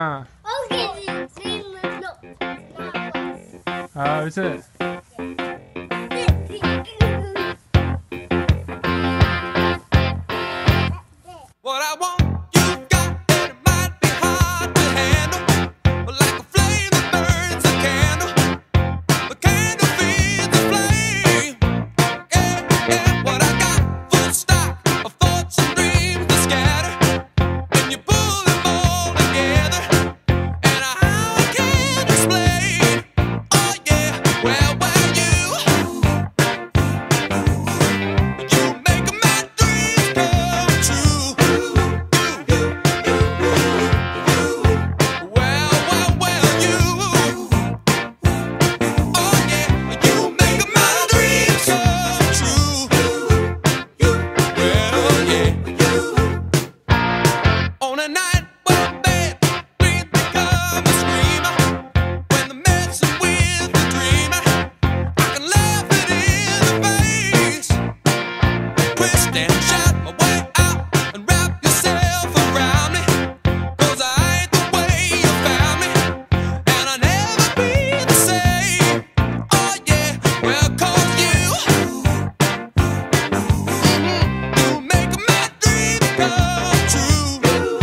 I'll give you three minutes. Oh, is it? What I want, you got, and it might be hard to handle, but like a flame that burns a candle, the candle feeds the flame. Yeah, yeah, what I got, full stock of thoughts and dreams that scatter, and you pull them all together, and how I can't explain. Oh yeah, well, you make my dreams come true. On a night when bad dreams become a screamer, when the messing with the dreamer, I can laugh it in the face, twist and shout my way out and wrap yourself around me, 'cause I ain't the way you found me, and I'll never be the same. Oh yeah, well, 'cause you make my dreams come true.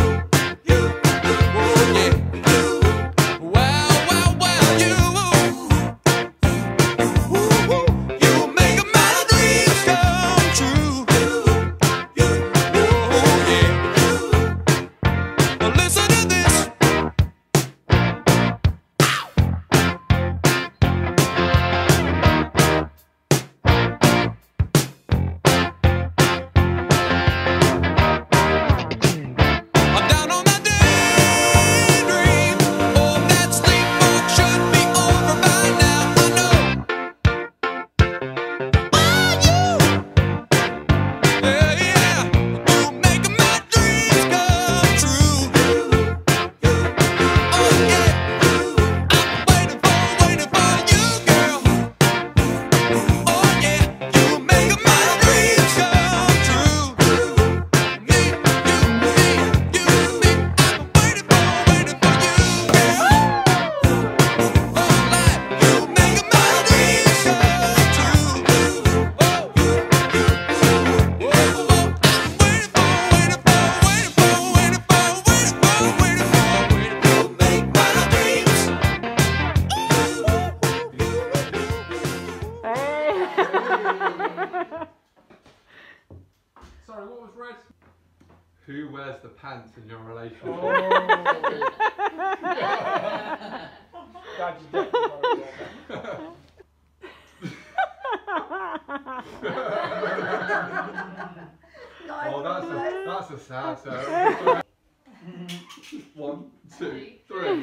Sorry, what was red? Who wears the pants in your relationship? Dad, you definitely that's a sad song. 1, 2, 3.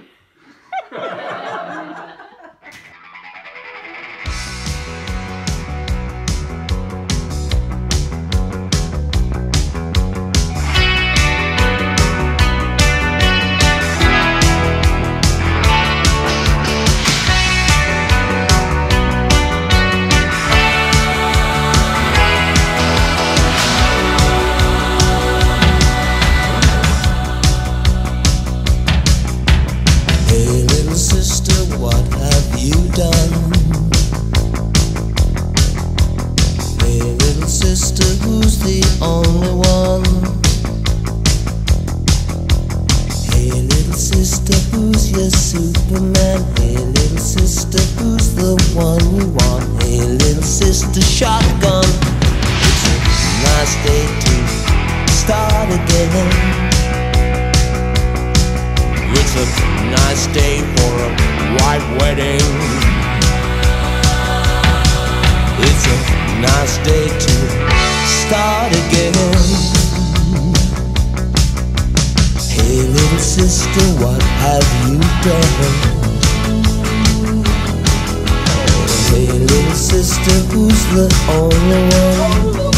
Who's the only one? Hey little sister, who's your Superman? Hey little sister, who's the one you want? Hey little sister, shotgun. It's a nice day to start again. It's a nice day for a white wedding. It's a nice day to start again. Hey little sister, what have you done? Hey little sister, who's the only one?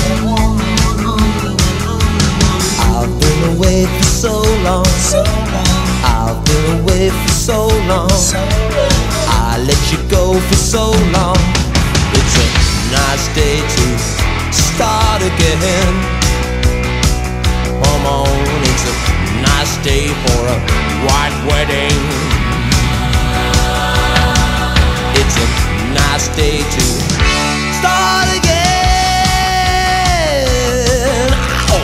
I've been away for so long. I've been away for so long. I let you go for so long. It's a nice day to start again. Come on, it's a nice day for a white wedding. It's a nice day to start again. Ow!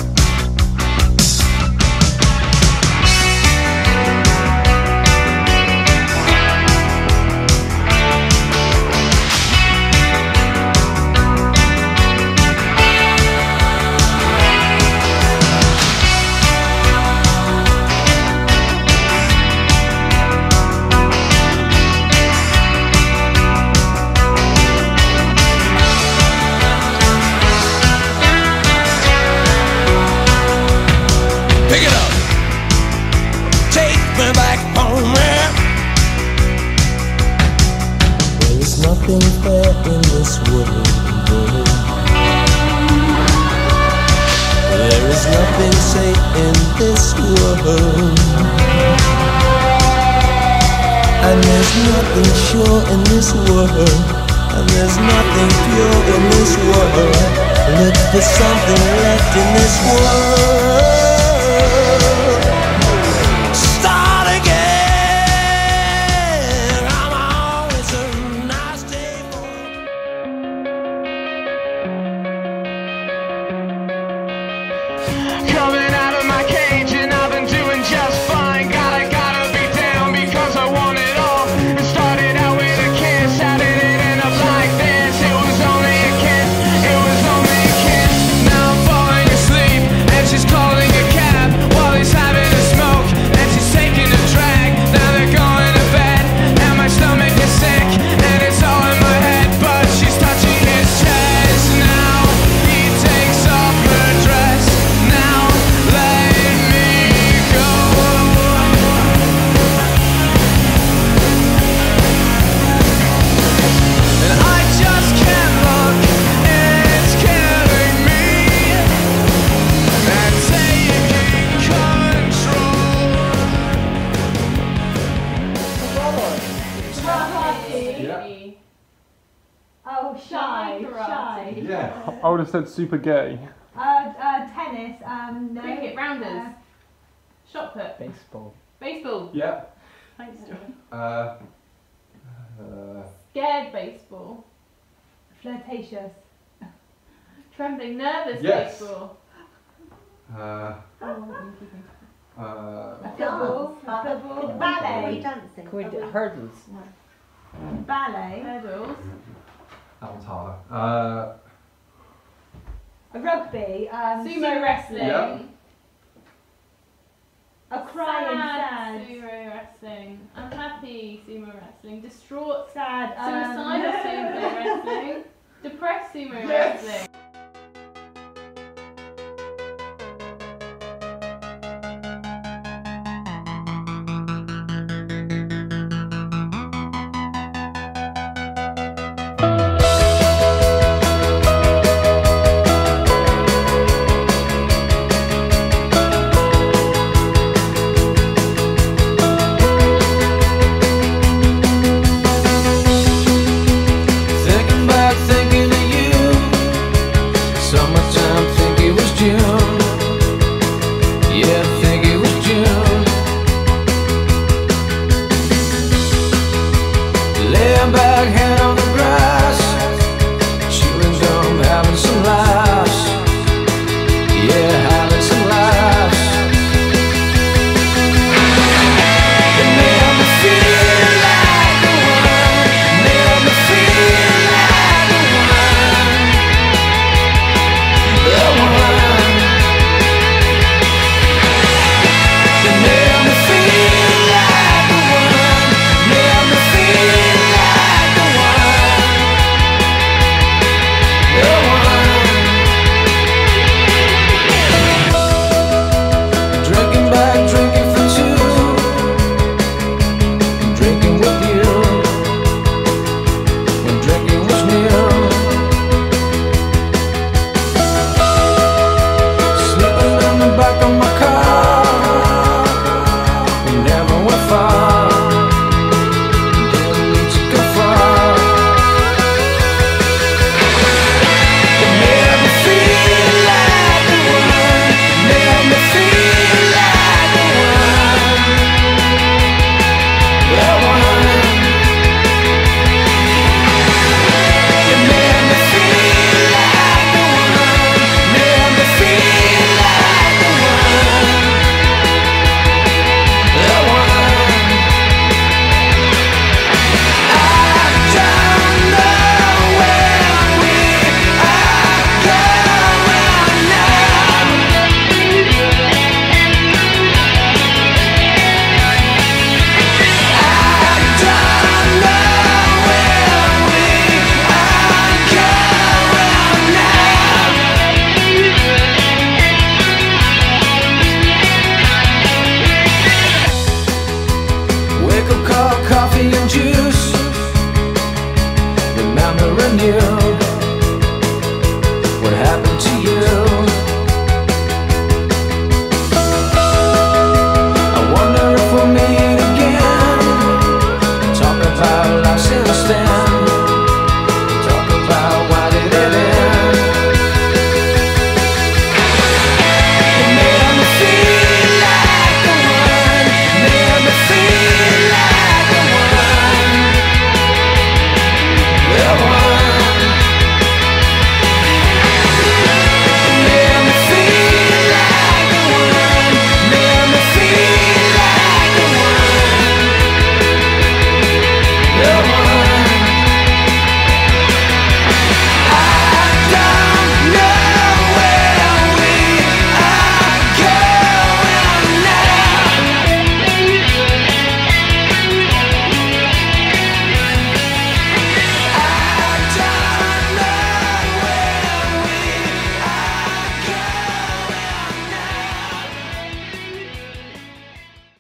Pick it up, take me back home, man. There is nothing fair in this world. There is nothing safe in this world. And there's nothing sure in this world. And there's nothing pure in this world. Look for something left in this world. Start again. Come on, it's a nice day for Coming out of my cage and I've been doing just fine. Gotta be down because I want it all. It started out with a kiss, how did it end up like this? It was only a kiss, it was only a kiss. Now I'm falling asleep and she's calling a cab while he's having a smoke and she's taking a drag. Now they're going to bed and my stomach is sick and it's all in my head, but she's touching his chest. Now he takes off her dress. Now let me go. And I just can't look, it's killing me. And taking control. Yeah. Oh, shy. Yeah. I would have said super gay. Tennis. No. Cricket, rounders, shot put, Baseball. baseball. Yeah. Thanks, Stuart. Scared baseball, Flirtatious. trembling, nervous Yes. baseball. Football. Ballet. Can we do hurdles? Ballet. Hurdles, That one's harder. Rugby. sumo wrestling, Yeah. A crying sad sad. sumo wrestling, unhappy sumo wrestling, distraught, Sad. suicidal sumo wrestling, depressed sumo wrestling. thinking about thinking of you. I want